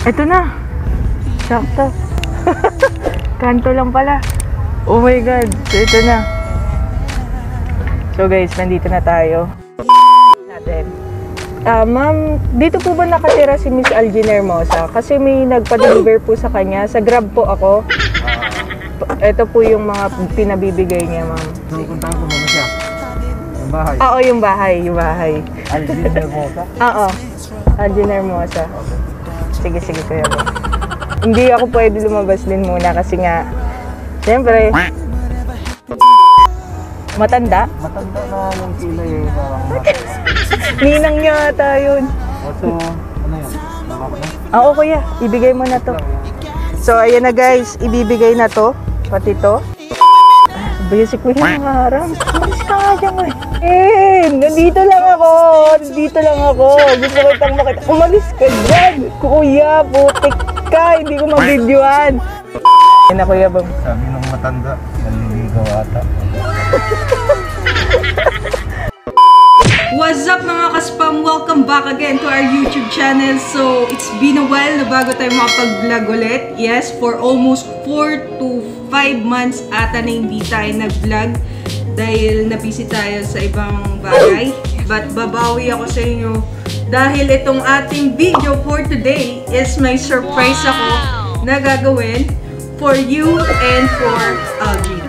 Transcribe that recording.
Ito na. Sakto. Kanto lang pala. Oh my God. So, ito na. So guys, nandito na tayo. Natin. Ma'am, dito po ba nakatira si Miss Algin Hermosa? Kasi may nagpa-deliver po sa kanya. Sa Grab po ako. Ito po yung mga pinabibigay niya, ma'am. Puntahan ko muna siya. Yung bahay. Oo, yung bahay. Yung bahay. Algin Hermosa? Oo. Algin Hermosa. Sige, sige, kuya ba. Hindi ako pwede lumabas din muna kasi nga, siyempre, matanda. Matanda na yung kilay eh. Ninang niya ata yun. So, ano yun? Tama na? Oo, kuya. Ibigay mo na to. So, ayan na guys. Ibibigay na to. Pati to. Basic ko yung nangarang. Malis ka nga dyan, nandito lang ako. Nandito lang ako. Gusto ko itang makita. Umalis ka dyan. Kuya, putik ka. Hindi ko mabidyoan. Ayan na, kuya bang. Sabi ng matanda, naliligaw ata. What's up mga ka-spam? Welcome back again to our YouTube channel. So, it's been a while na bago tayo makapag-vlog ulit. Yes, for almost 4 to 5 months ata na hindi tayo nag-vlog dahil na-busy tayo sa ibang bagay. But babawi ako sa inyo dahil itong ating video for today is may surprise ako na gagawin for you and for Algin.